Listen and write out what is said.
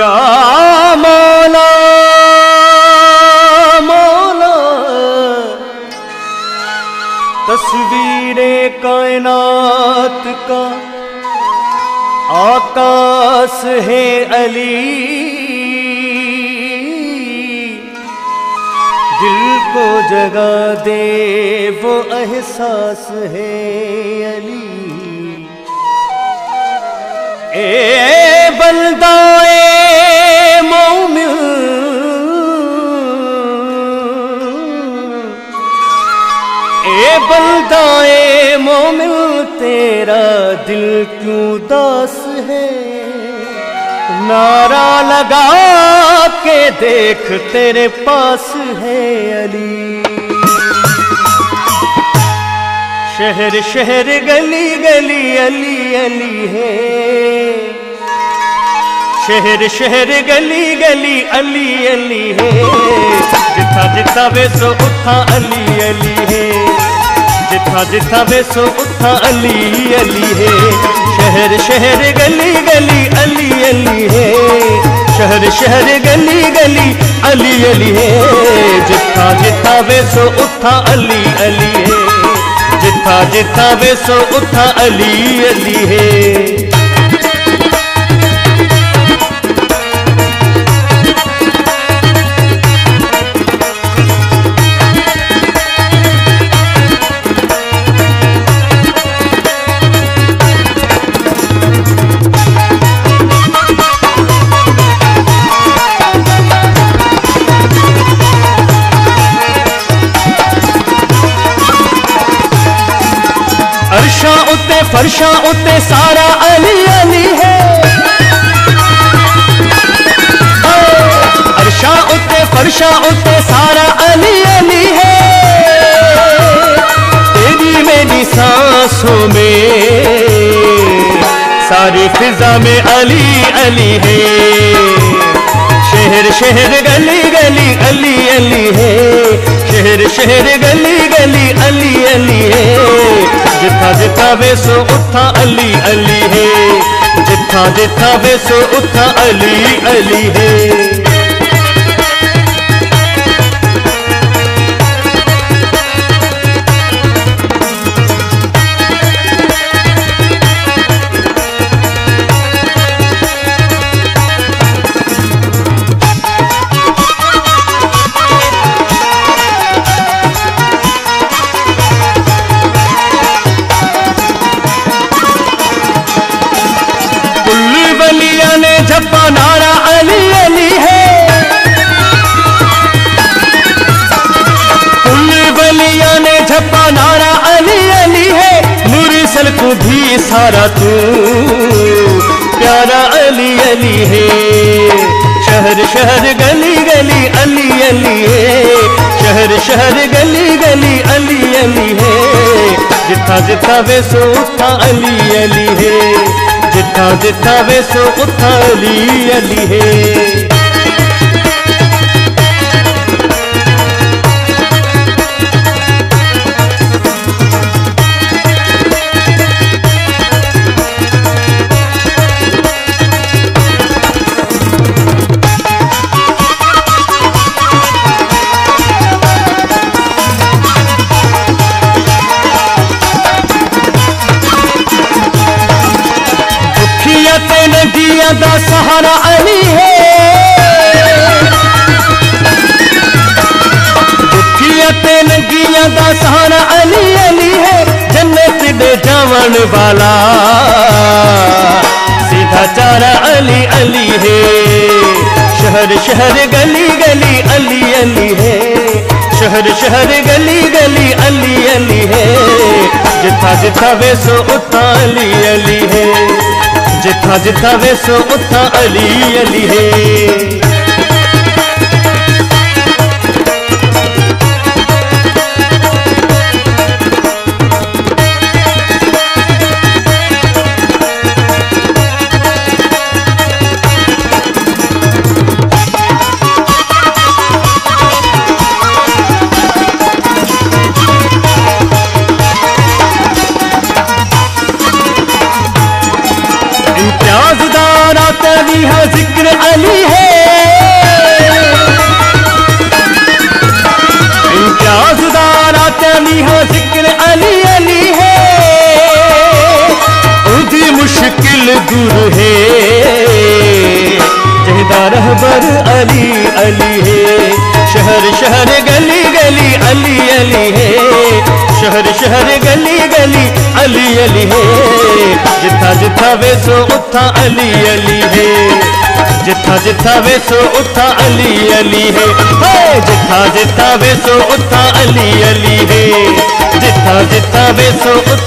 या मौला मौला, तस्वीरे कायनात का आकाश है अली, दिल को जगा दे वो एहसास है अली। ए बंदाए मोमिन, ए बंदाए मोमिन, तेरा दिल क्यों दास है? नारा लगा के देख तेरे पास है अली। शहर शहर गली गली अली अली है, शहर शहर गली गली अली अली है। जिथा जिथा वेसो उठा अली अली है, जिथा जिथा वेसो उठा अली अली है। शहर शहर गली गली अली अली है, शहर शहर गली गली अली अली है। जिथा जिथा वेसो उठा अली अली है, जिथा जिथा वेसो उठा अली अली है। अरशा उत्ते फरशा उत्ते सारा अली अली है, अरशा उत्ते फरशा उत्ते सारा अली अली है। तेरी मेरी सांसों में सारी फिजा में अली अली है। शहर शहर गली गली अली अली है, शहर शहर गली गली अली अली है। जिथा जिथा वेसो उठा अली अली है, जिथा जिथा वेसो उठा अली अली है। झप्पा नारा अली अली है, कुल बलिया ने झप्पा नारा अली अली है। मुरसल को भी सारा तू प्यारा अली अली है। शहर शहर गली गली अली अली है, शहर शहर गली गली अली अली है। जिथा जिथा वेसो उठा अली अली है, जिथा जिथा वेसो उठा अली अली है। नदिया दा सहारा अली है, दुखिया ते नदिया दा सहारा अली अली है। जन्नत दे जावन वाला सीधा चारा अली अली है। शहर शहर गली गली अली अली है, शहर शहर गली गली अली अली है। जिथा जिथा वेसो उठा अली अली है, जिथा जिथा वेसो उठा अली अली है। नीहा जिक्र अली है, इम्तियाज़दारा नीहा जिक्र अली अली है, उदी मुश्किल दूर है, जहदा रहबर अली अली है। शहर शहर गली गली अली अली है, शहर शहर गली गली अली अली है, जिथा जिथा वेसो उथा अली अली है, जिथा जिथा वेसो उथा अली अली है, जिथा जिथा वेसो उथा अली अली है, जिथा जिथा वेसो